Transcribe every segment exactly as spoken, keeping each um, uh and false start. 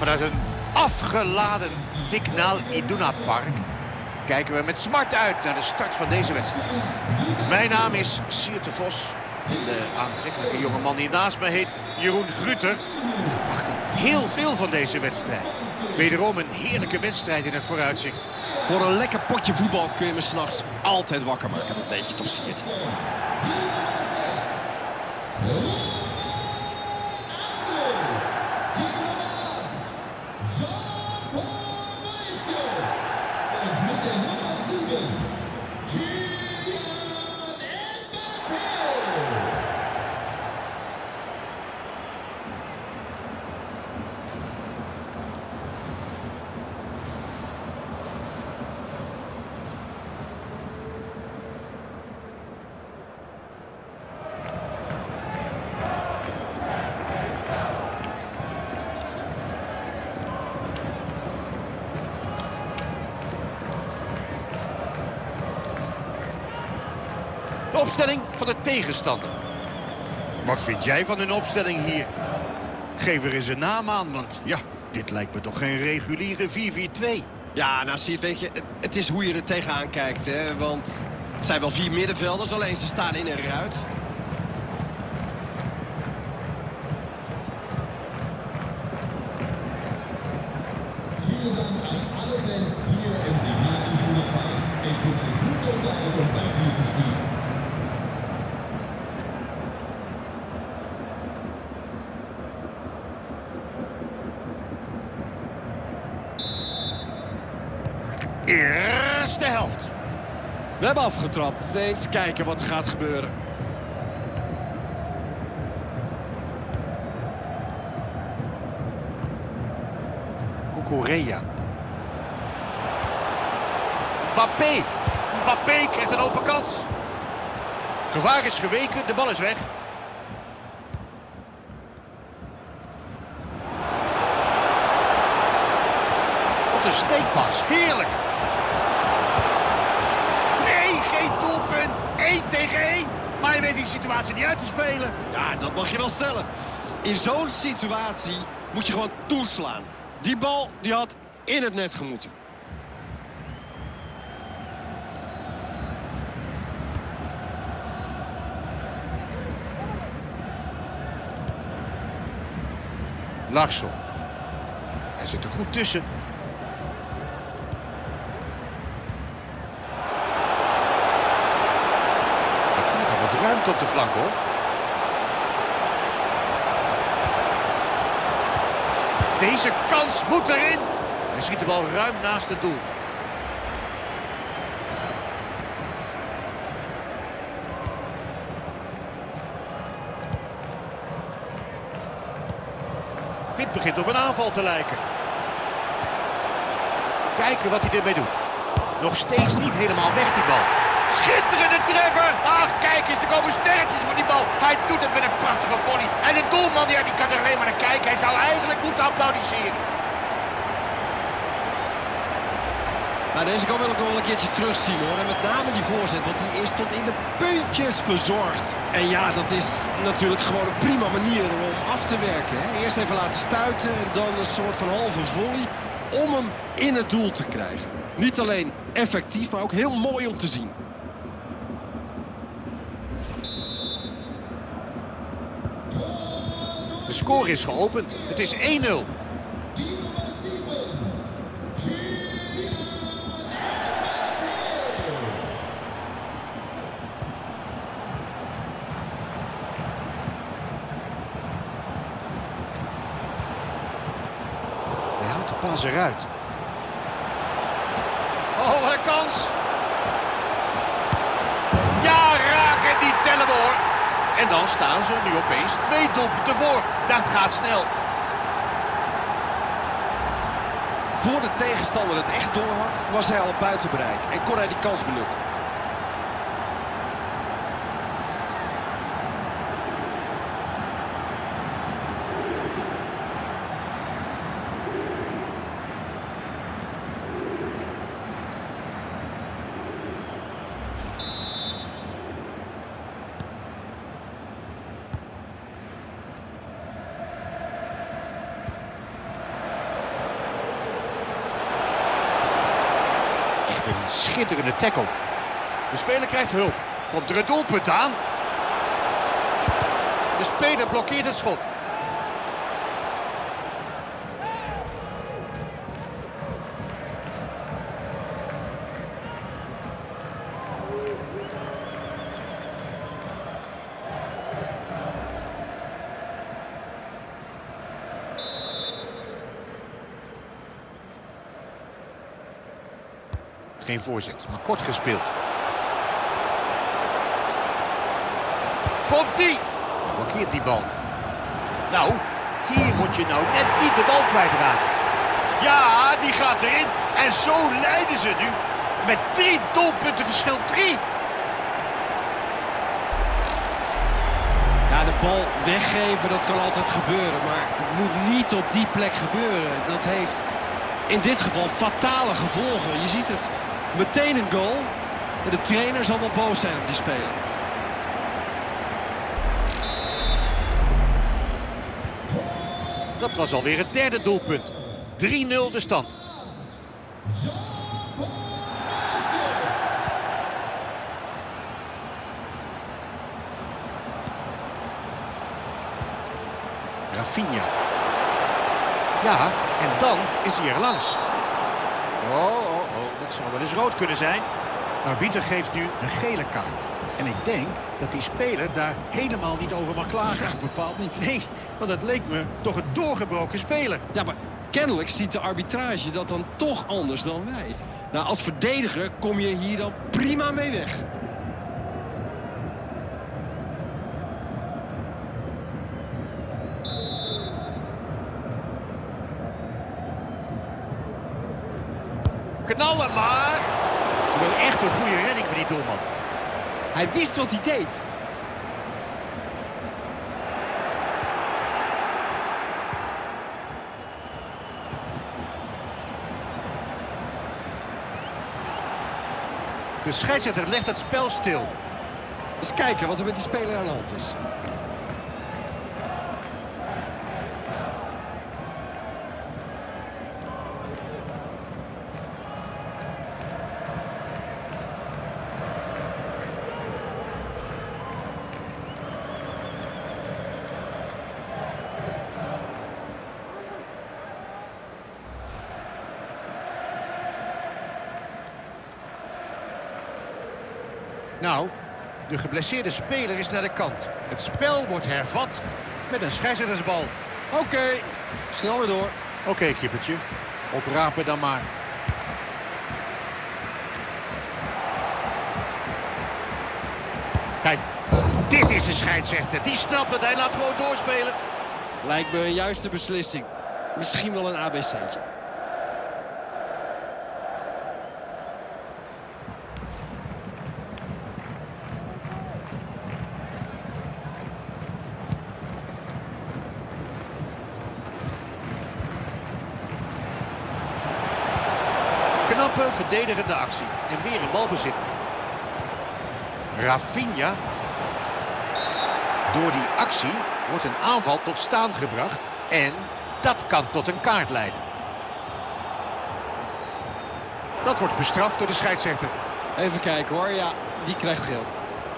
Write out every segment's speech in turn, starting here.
Vanuit een afgeladen Signal Iduna Park kijken we met smart uit naar de start van deze wedstrijd. Mijn naam is Sierte Vos. De aantrekkelijke jonge man die naast me heet Jeroen Gruter. We verwachten heel veel van deze wedstrijd. Wederom een heerlijke wedstrijd in het vooruitzicht. Voor een lekker potje voetbal kun je me s'nachts altijd wakker maken. Dat weet je toch, Siert. De opstelling van de tegenstander. Wat vind jij van hun opstelling hier? Geef er eens een naam aan, want ja, dit lijkt me toch geen reguliere vier vier twee. Ja, nou Siert, weet je, het is hoe je er tegenaan kijkt, hè. Want het zijn wel vier middenvelders, alleen ze staan in een ruit. Vielen Dank an alle Fans hier im Signal Iduna Park. Ich wünsche gute Unterhaltung bei diesem Spiel. Eerste helft. We hebben afgetrapt. Eens kijken wat er gaat gebeuren. Cucurella. Mbappé. Mbappé krijgt een open kans. Gevaar is geweken, de bal is weg. Wat een steekpas, heerlijk. Nee, geen doelpunt. één tegen één. Maar je weet die situatie niet uit te spelen. Ja, dat mag je wel stellen. In zo'n situatie moet je gewoon toeslaan. Die bal die had in het net gemoeten. Larsson. Hij zit er goed tussen. Ik vind nog wat ruimte op de flank, hoor. Deze kans moet erin. Hij schiet de bal ruim naast het doel. Dit begint op een aanval te lijken. Kijken wat hij ermee doet. Nog steeds niet helemaal weg die bal. Schitterende treffer! Ach, kijk eens, er komen sterretjes van die bal. Hij doet het met een prachtige volley. En de doelman ja, die kan er alleen maar naar kijken. Hij zou eigenlijk moeten applaudisseren. Nou, deze kan wil ik nog wel een keertje terugzien, hoor. En met name die voorzet, want die is tot in de puntjes verzorgd. En ja, dat is natuurlijk gewoon een prima manier om af te werken, hè. Eerst even laten stuiten en dan een soort van halve volley om hem in het doel te krijgen. Niet alleen effectief, maar ook heel mooi om te zien. De score is geopend. Het is één nul. Hij houdt de pas eruit. Oh, wat een kans. Ja, raken, die tellen we, hoor. En dan staan ze nu opeens twee doelpunten voor. Dat gaat snel. Voor de tegenstander het echt door had, was hij al buiten bereik en kon hij die kans benutten. schitterende tackle. De speler krijgt hulp. Komt er een doelpunt aan? De speler blokkeert het schot. Geen voorzet, maar kort gespeeld. Komt-ie! Blokkeert die bal. Nou, hier moet je nou net niet de bal kwijtraken. Ja, die gaat erin. En zo leiden ze nu. Met drie doelpunten verschil. Drie! Ja, de bal weggeven, dat kan altijd gebeuren. Maar het moet niet op die plek gebeuren. Dat heeft in dit geval fatale gevolgen. Je ziet het. Meteen een goal. En de trainer zal wel boos zijn op die speler. Dat was alweer het derde doelpunt. drie nul de stand. Rafinha. Ja, en dan is hij er langs. Oh, oh, oh, dat zou wel eens rood kunnen zijn. De arbiter geeft nu een gele kaart. En ik denk dat die speler daar helemaal niet over mag klagen. Ja, bepaald niet. Nee, want het leek me toch een doorgebroken speler. Ja, maar kennelijk ziet de arbitrage dat dan toch anders dan wij. Nou, als verdediger kom je hier dan prima mee weg. Knallen maar! Dat was echt een goede redding van die doelman. Hij wist wat hij deed. De scheidsrechter legt het spel stil. Eens kijken wat er met die speler aan de hand is. Nou, de geblesseerde speler is naar de kant. Het spel wordt hervat met een scheidsrechtersbal. Oké, okay, snel weer door. Oké, okay, kippertje. Oprapen dan maar. Kijk, dit is de scheidsrechter. Die snapt het, hij laat gewoon doorspelen. Lijkt me een juiste beslissing. Misschien wel een A B C'tje. Knappe, verdedigende actie. En weer een balbezit. Rafinha. Door die actie wordt een aanval tot stand gebracht. En dat kan tot een kaart leiden. Dat wordt bestraft door de scheidsrechter. Even kijken hoor, ja, die krijgt geel.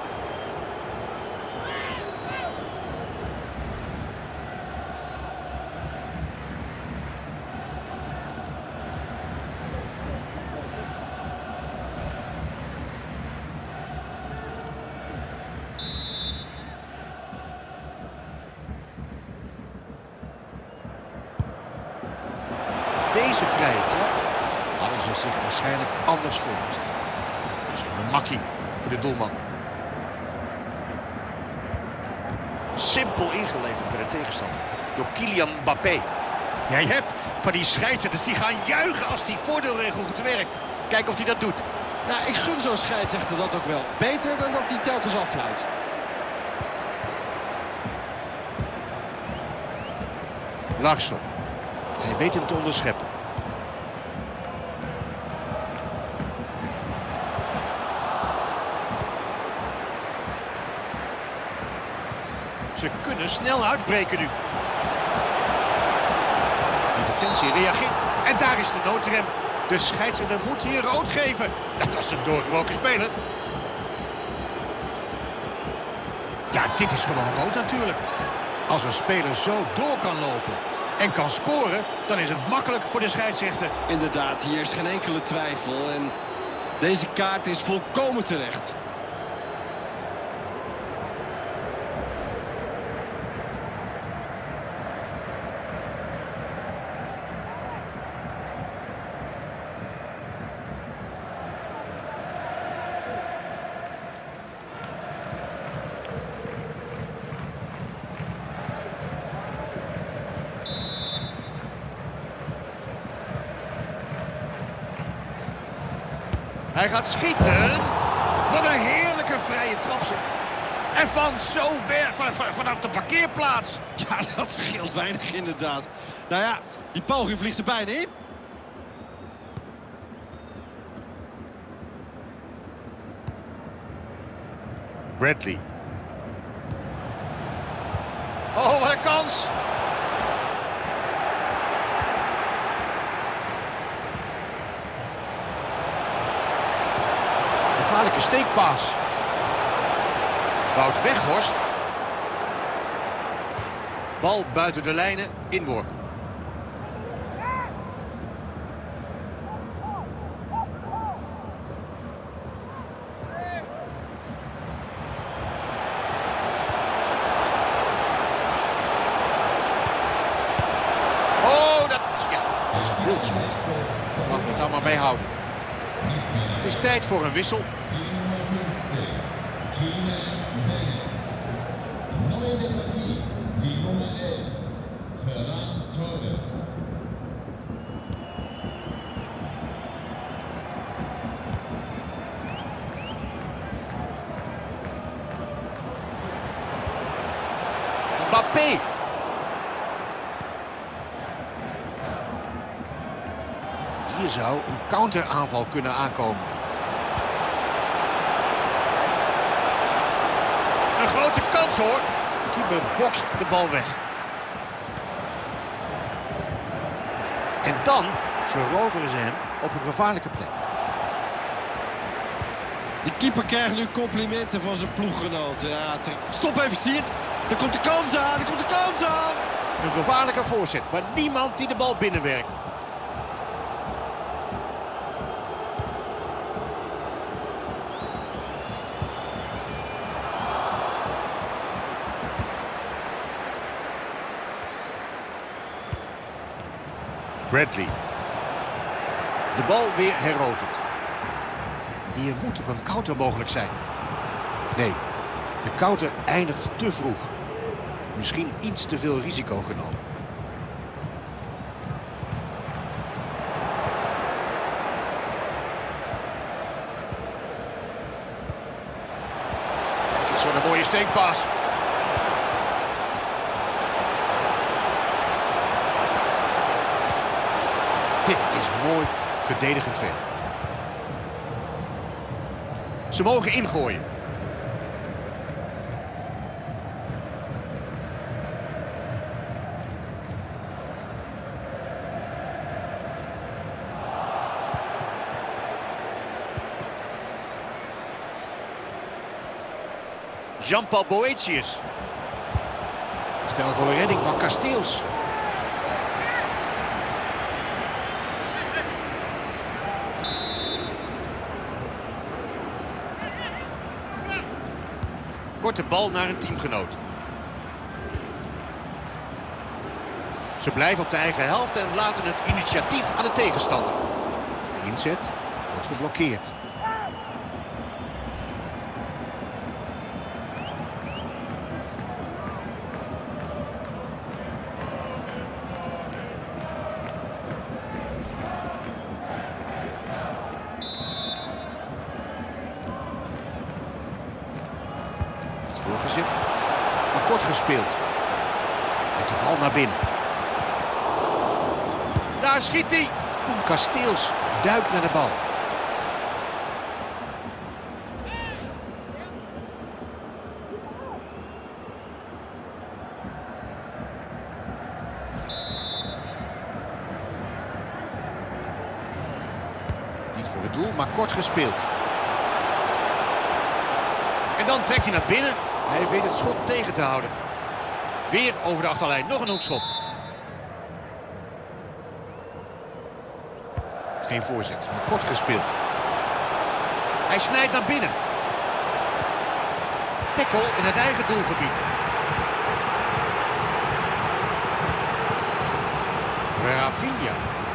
Deze vrije trap hadden ze zich waarschijnlijk anders voorgesteld. Dat is gewoon een makkie voor de doelman. Simpel ingeleverd bij de tegenstander. Door Kylian Mbappé. Jij hebt van die scheidsrechters die gaan juichen als die voordeelregel goed werkt. Kijk of hij dat doet. Nou, ik gun zo'n scheidsrechter dat ook wel. Beter dan dat hij telkens affluit. Larsson. Hij weet hem te onderscheppen. Ze kunnen snel uitbreken nu. De defensie reageert. En daar is de noodrem. De scheidsrechter moet hier rood geven. Dat was een doorgebroken speler. Ja, dit is gewoon rood natuurlijk. Als een speler zo door kan lopen en kan scoren, dan is het makkelijk voor de scheidsrechter. Inderdaad, hier is geen enkele twijfel. En deze kaart is volkomen terecht. Hij gaat schieten. Wat een heerlijke vrije trap. En van zo ver, van, van, vanaf de parkeerplaats. Ja, dat scheelt weinig inderdaad. Nou ja, die poging vliegt er bijna in. Bradley. Oh, wat een kans. Gevaarlijke steekpaas. Wout Weghorst. Bal buiten de lijnen, inworp. Oh, dat, ja, dat is een wildschot. Laten we het dan maar bij houden. Het is tijd voor een wissel. Neue Partie, die Nummer elf, Ferran Torres. Mbappé. Hier zou een counteraanval kunnen aankomen. Een grote kans hoor. De keeper bokst de bal weg. En dan veroveren ze hem op een gevaarlijke plek. De keeper krijgt nu complimenten van zijn ploeggenoten. Ja, ter... Stop even, Siert. Er komt de kans aan, er komt de kans aan. Een gevaarlijke voorzet, maar niemand die de bal binnenwerkt. Bradley. De bal weer heroverd. Hier moet toch een counter mogelijk zijn? Nee, de counter eindigt te vroeg. Misschien iets te veel risico genomen. Kijk eens wat een mooie steekpaas. Dit is mooi verdedigend werk. Ze mogen ingooien. Jean-Paul Boetius. Stelvolle redding van Casteels. Korte bal naar een teamgenoot. Ze blijven op de eigen helft en laten het initiatief aan de tegenstander. De inzet wordt geblokkeerd. Voorgezet, maar kort gespeeld. Met de bal naar binnen. Daar schiet hij. Koen Casteels duikt naar de bal. het doel, maar kort gespeeld. En dan trekt hij naar binnen. Hij weet het schot tegen te houden. Weer over de achterlijn, nog een hoekschop. Geen voorzet, maar kort gespeeld. Hij snijdt naar binnen. Tackle in het eigen doelgebied. Rafinha.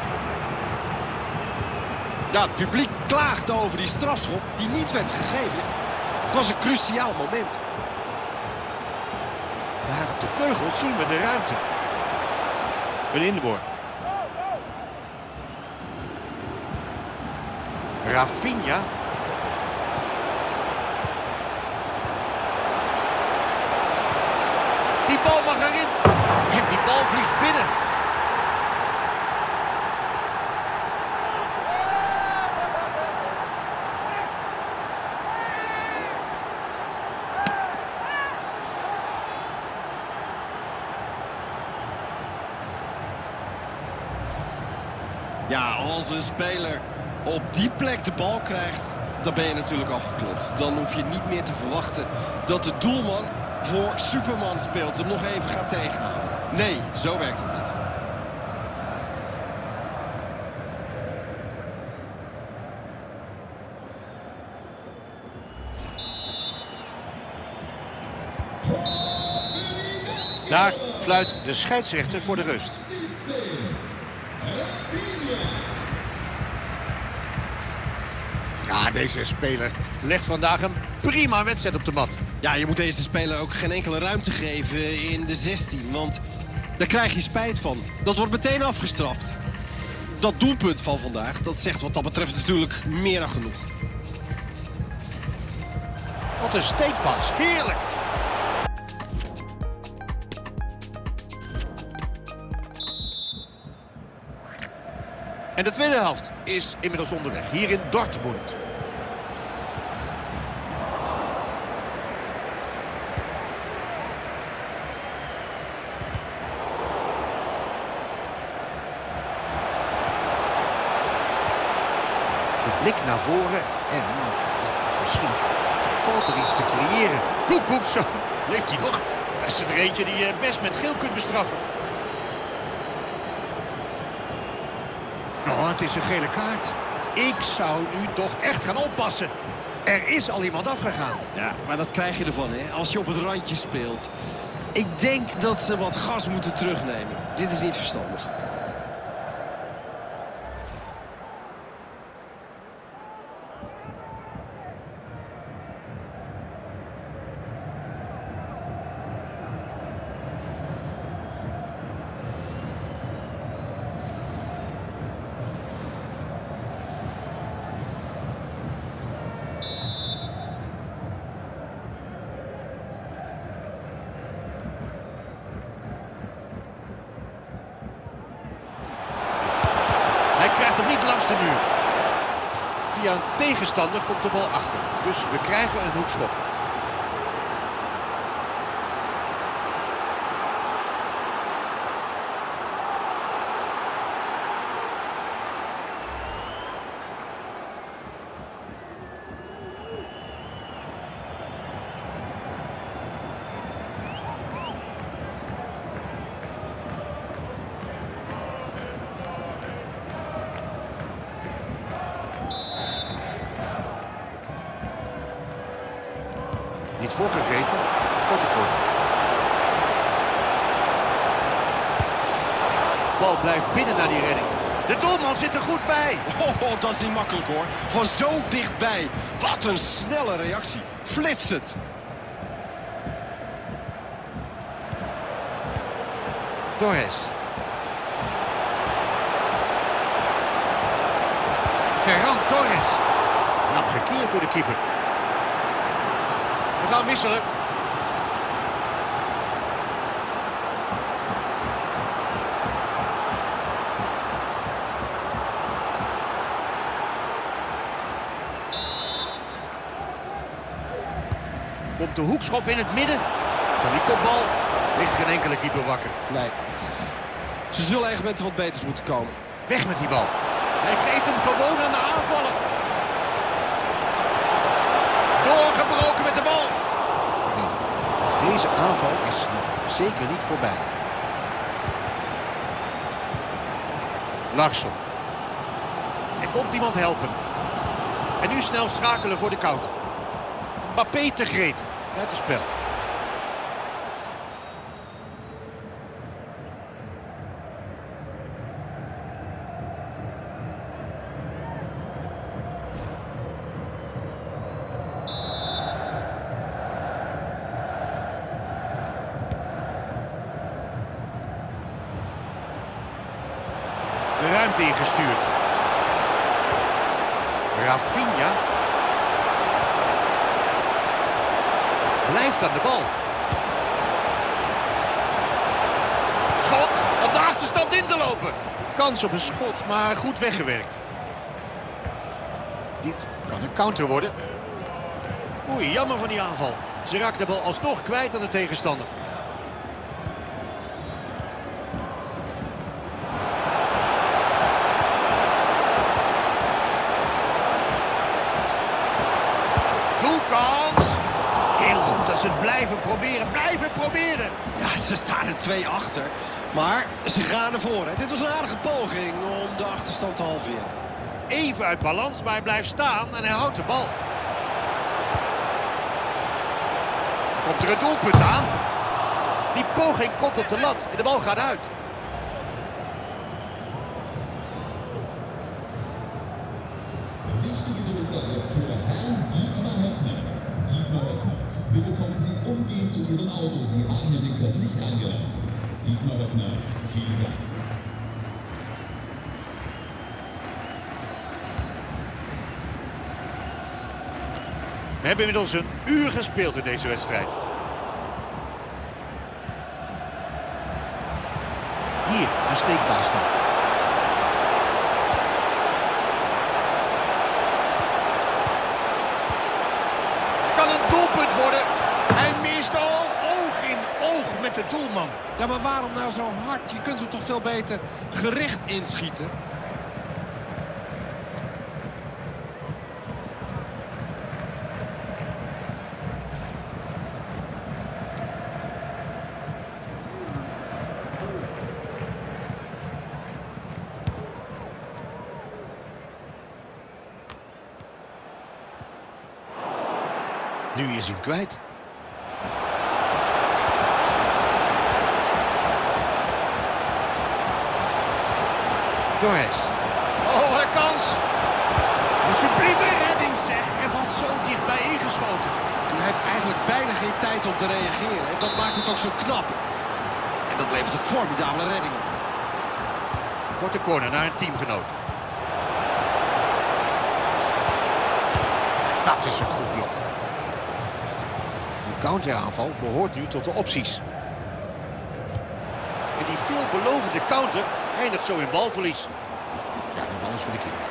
Ja, het publiek klaagde over die strafschop die niet werd gegeven. Het was een cruciaal moment. Daar op de vleugel zien we de ruimte. Een inworp. Rafinha. Die bal mag erin. En die bal vliegt binnen. Ja, als een speler op die plek de bal krijgt, dan ben je natuurlijk al geklopt. Dan hoef je niet meer te verwachten dat de doelman voor Superman speelt. Hem nog even gaat tegenhouden. Nee, zo werkt het niet. Daar fluit de scheidsrechter voor de rust. Ja, deze speler legt vandaag een prima wedstrijd op de mat. Ja, je moet deze speler ook geen enkele ruimte geven in de zestien, want daar krijg je spijt van. Dat wordt meteen afgestraft. Dat doelpunt van vandaag, dat zegt wat dat betreft natuurlijk meer dan genoeg. Wat een steekpas, heerlijk! En de tweede helft is inmiddels onderweg, hier in Dortmund. De blik naar voren en ja, misschien valt er iets te creëren. Koekoek, zo leeft hij nog. Dat is er eentje die je best met geel kunt bestraffen. Oh, het is een gele kaart. Ik zou nu toch echt gaan oppassen. Er is al iemand afgegaan. Ja, maar dat krijg je ervan, hè, als je op het randje speelt. Ik denk dat ze wat gas moeten terugnemen. Dit is niet verstandig. Hij krijgt hem niet langs de muur. Via een tegenstander komt de bal achter. Dus we krijgen een hoekschop. Niet voorgegeven. Korte corner. Bal blijft binnen naar die redding. De doelman zit er goed bij. Oh, dat is niet makkelijk hoor. Van zo dichtbij. Wat een snelle reactie. Flitsend. Torres. Ferran Torres. Knap gekeerd door de keeper. We gaan wisselen. Komt de hoekschop in het midden. Van die kopbal ligt geen enkele keeper wakker. Nee. Ze zullen echt met wat beters moeten komen. Weg met die bal. Hij geeft hem gewoon aan de aanvallen. Doorgebroken met de bal. Nee, deze aanval is nog zeker niet voorbij. Larsson. Er komt iemand helpen. En nu snel schakelen voor de counter. Mbappé te gretig. Uit het spel. De ruimte ingestuurd. Rafinha blijft aan de bal. Schot om de achterstand in te lopen. Kans op een schot, maar goed weggewerkt. Dit kan een counter worden. Oei, jammer van die aanval. Ze raakt de bal alsnog kwijt aan de tegenstander. Doelkans! Heel goed dat ze het blijven proberen, blijven proberen. Ja, ze staan er twee achter, maar ze gaan ervoor. Hè. Dit was een aardige poging om de achterstand te halveren. Even uit balans, maar hij blijft staan en hij houdt de bal. Komt er een doelpunt aan? Die poging koppelt de lat en de bal gaat uit. Wichtige Durchsage für Herrn Dietmar Höppner. Dietmar Höppner, bitte kommen Sie umgehend zu Ihrem Auto. Sie haben nämlich das Licht angelassen. Dietmar Höppner, vielen Dank. We hebben inmiddels een uur gespeeld in deze wedstrijd. Hier, een steekpaas dan. Kan een doelpunt worden. Hij mist al oog in oog met de doelman. Ja, maar waarom nou zo hard? Je kunt hem toch veel beter gericht inschieten? Nu is hij hem kwijt. Torres. Oh, wat een kans. Een sublieme redding zeg. En van zo dichtbij ingeschoten. En hij heeft eigenlijk bijna geen tijd om te reageren. En dat maakt het ook zo knap. En dat levert een formidabele redding op. Korte corner naar een teamgenoot. Dat is een goed blok. De counteraanval behoort nu tot de opties. En die veelbelovende counter eindigt zo in balverlies. Ja, nog alles voor de keeper.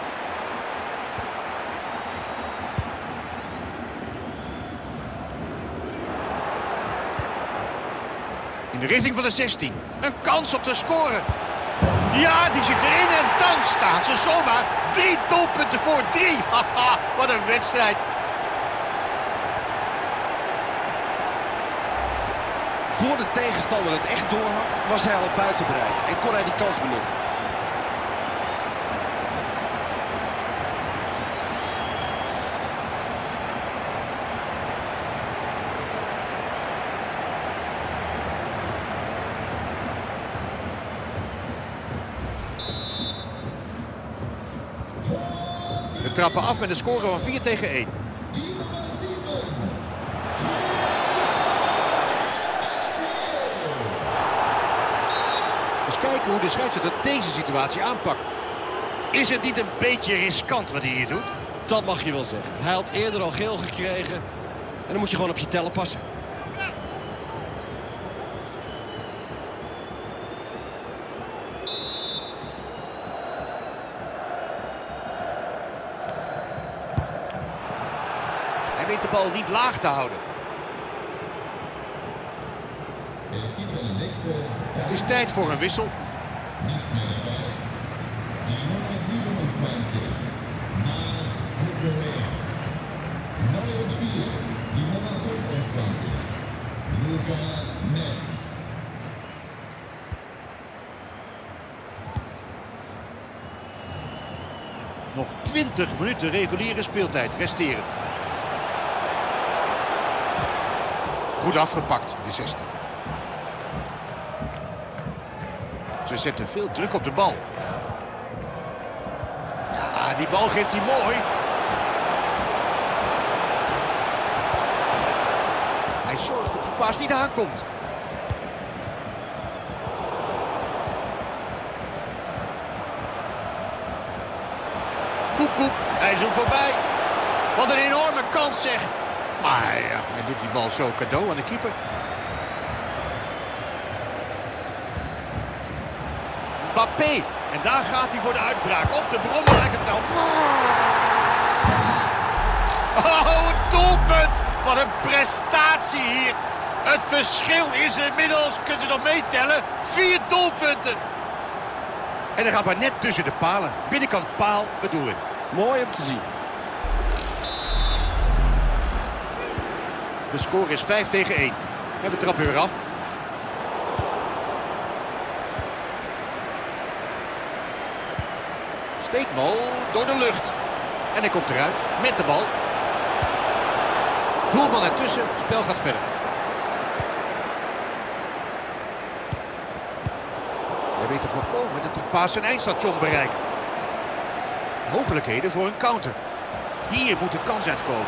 In de richting van de zestien. Een kans op te scoren. Ja, die zit erin en dan staat ze zomaar drie doelpunten voor drie. Haha, wat een wedstrijd. Voor de tegenstander het echt door had, was hij al buiten bereik en kon hij die kans benutten. We trappen af met een score van vier tegen één. Eens kijken hoe de scheidsrechter deze situatie aanpakt. Is het niet een beetje riskant wat hij hier doet? Dat mag je wel zeggen. Hij had eerder al geel gekregen. En dan moet je gewoon op je tellen passen. Hij weet de bal niet laag te houden. Es gibt einen Wechsel. Het is tijd voor een wissel. Nicht mehr dabei. Die Nummer siebenundzwanzig. Marc Cucurella. Neue im Spiel die Nummer fünfundzwanzig, Luka Netz. Nog twintig minuten reguliere speeltijd resterend. Goed afgepakt in de zestien. Ze zetten veel druk op de bal. Ja, die bal geeft hij mooi. Hij zorgt dat die paas niet aankomt. Koekoek, hij is hem voorbij. Wat een enorme kans zeg. Maar ja, hij doet die bal zo cadeau aan de keeper. Mbappé. En daar gaat hij voor de uitbraak. Op de bron lijkt het nou. Oh, het doelpunt. Wat een prestatie hier. Het verschil is inmiddels, kunt u nog meetellen, vier doelpunten. En hij gaat maar net tussen de palen. Binnenkant paal bedoel ik. Mooi om te zien. De score is vijf tegen één. En we trappen weer af. Steekbal door de lucht. En hij komt eruit met de bal. Doelman ertussen, spel gaat verder. Hij weet te voorkomen dat die paas zijn eindstation bereikt. Mogelijkheden voor een counter. Hier moet de kans uitkomen.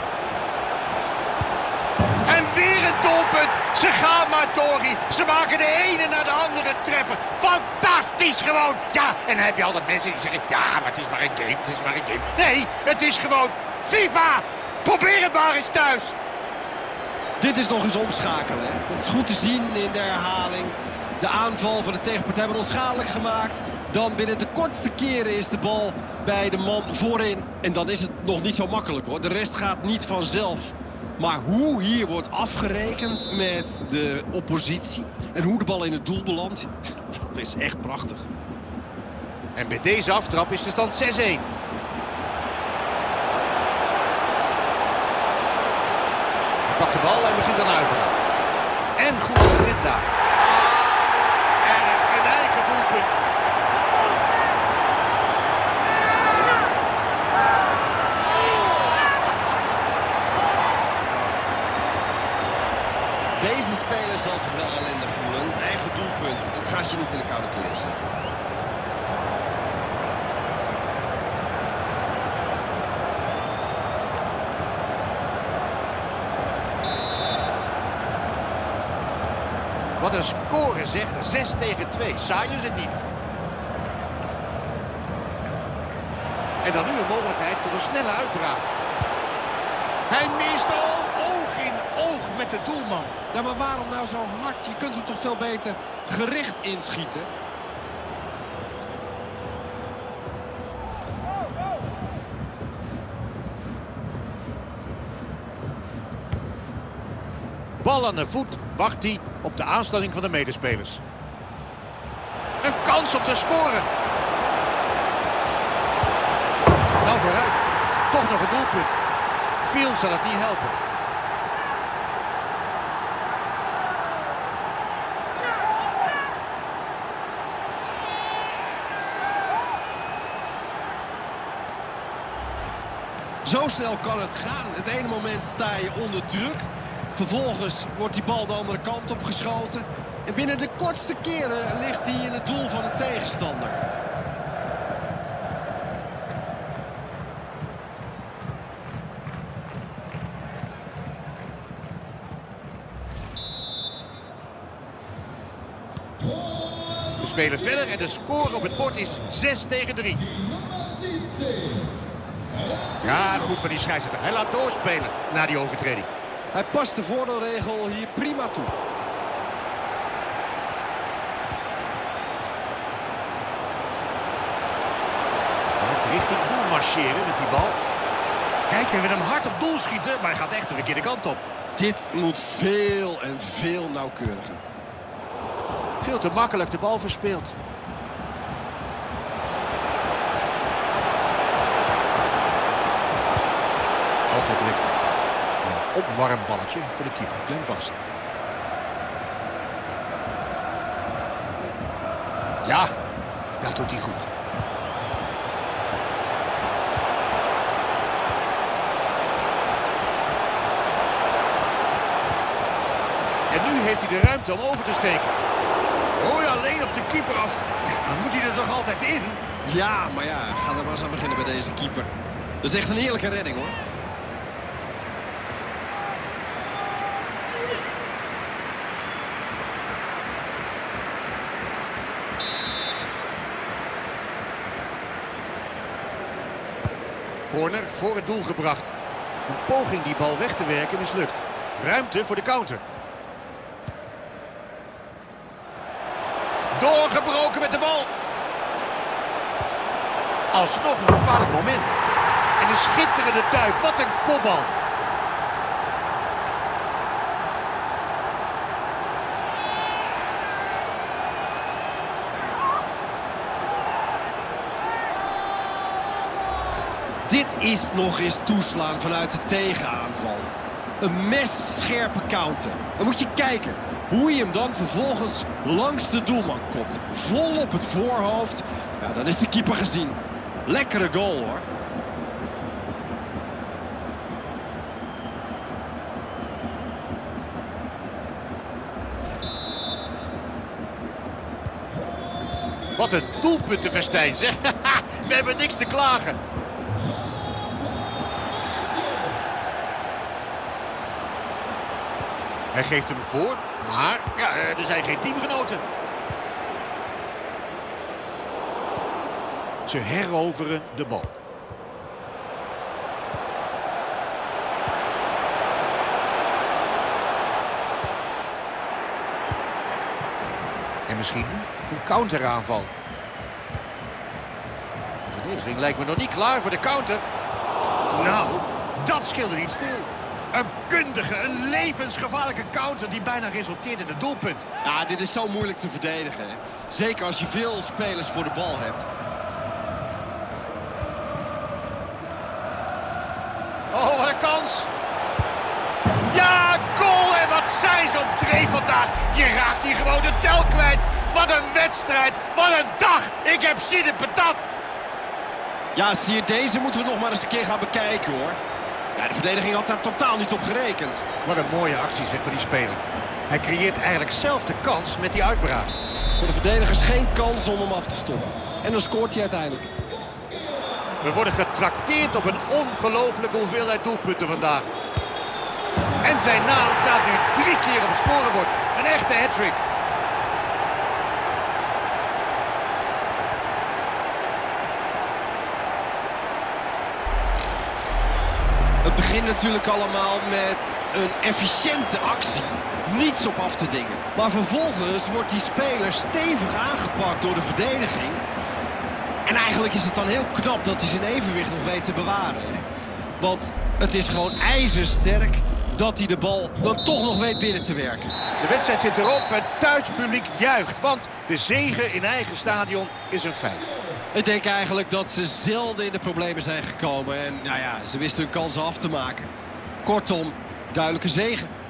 En weer een doelpunt. Ze gaan maar door. Ze maken de ene naar de andere treffer. Fantastisch gewoon. Ja, en dan heb je altijd mensen die zeggen, ja, maar het is maar een game. Het is maar een game. Nee, het is gewoon FIFA. Probeer het maar eens thuis. Dit is nog eens omschakelen. Hè? Het is goed te zien in de herhaling. De aanval van de tegenpartij wordt onschadelijk gemaakt. Dan binnen de kortste keren is de bal bij de man voorin. En dan is het nog niet zo makkelijk hoor. De rest gaat niet vanzelf. Maar hoe hier wordt afgerekend met de oppositie en hoe de bal in het doel belandt, dat is echt prachtig. En bij deze aftrap is de stand zes één. Hij pakt de bal en begint aan uitbraak. En goed gered daar. En een eigen doelpunt. Deze speler zal zich wel ellendig voelen. Eigen doelpunt, dat gaat je niet in de koude kleren zetten. Wat een score zeg, zes tegen twee. Saai is het niet. En dan nu een mogelijkheid tot een snelle uitbraak. Hij mist al oog in oog met de doelman. Ja, maar waarom nou zo hard? Je kunt hem toch veel beter gericht inschieten. Bal aan de voet, wacht hij op de aanstelling van de medespelers. Een kans om te scoren. Nou vooruit, toch nog een doelpunt. Veel zal het niet helpen. Zo snel kan het gaan. Het ene moment sta je onder druk. Vervolgens wordt die bal de andere kant op geschoten. En binnen de kortste keren ligt hij in het doel van de tegenstander. We spelen verder en de score op het bord is zes tegen drie. Ja, goed van die scheidsrechter. Hij laat doorspelen na die overtreding. Hij past de voordeelregel hier prima toe. Hij heeft richting doel marcheren met die bal. Kijk, hij wil hem hard op doel schieten, maar hij gaat echt de verkeerde kant op. Dit moet veel en veel nauwkeuriger. Veel te makkelijk de bal verspeeld. Altijd lekker. opwarmballetje voor de keeper. Klem vast. Ja, dat doet hij goed. En nu heeft hij de ruimte om over te steken. Mooi alleen op de keeper af. Ja, dan moet hij er toch altijd in? Ja, maar ja, ga er maar eens aan beginnen bij deze keeper. Dat is echt een heerlijke redding, hoor. Corner voor het doel gebracht. Een poging die bal weg te werken mislukt. Ruimte voor de counter. Doorgebroken met de bal. Alsnog een gevaarlijk moment. En een schitterende duik. Wat een kopbal. Dit is nog eens toeslaan vanuit de tegenaanval. Een messcherpe counter. Dan moet je kijken hoe je hem dan vervolgens langs de doelman kopt. Vol op het voorhoofd. Ja, dan is de keeper gezien. Lekkere goal, hoor. Wat een doelpuntenfestijn, zeg. We hebben niks te klagen. Hij geeft hem voor, maar ja, er zijn geen teamgenoten. Ze heroveren de bal. En misschien een counteraanval. De verdediging lijkt me nog niet klaar voor de counter. Nou, dat scheelde niet veel. Een kundige, een levensgevaarlijke counter die bijna resulteert in een doelpunt. Ja, dit is zo moeilijk te verdedigen, hè? Zeker als je veel spelers voor de bal hebt. Oh, wat een kans. Ja, goal! En wat zijn ze op dreef vandaag. Je raakt hier gewoon de tel kwijt. Wat een wedstrijd. Wat een dag. Ik heb zin in patat. Ja, zie je, deze moeten we nog maar eens een keer gaan bekijken, hoor. Ja, de verdediging had daar totaal niet op gerekend. Wat een mooie actie, zeg, van die speler. Hij creëert eigenlijk zelf de kans met die uitbraak. Voor de verdedigers geen kans om hem af te stoppen. En dan scoort hij uiteindelijk. We worden getrakteerd op een ongelofelijke hoeveelheid doelpunten vandaag. En zijn naam staat nu drie keer op het scorebord. Een echte hat-trick. Het begint natuurlijk allemaal met een efficiënte actie. Niets op af te dingen. Maar vervolgens wordt die speler stevig aangepakt door de verdediging. En eigenlijk is het dan heel knap dat hij zijn evenwicht nog weet te bewaren. Hè? Want het is gewoon ijzersterk dat hij de bal dan toch nog weet binnen te werken. De wedstrijd zit erop. Het thuispubliek juicht. Want de zege in eigen stadion is een feit. Ik denk eigenlijk dat ze zelden in de problemen zijn gekomen. En nou ja, ze wisten hun kansen af te maken. Kortom, duidelijke zege.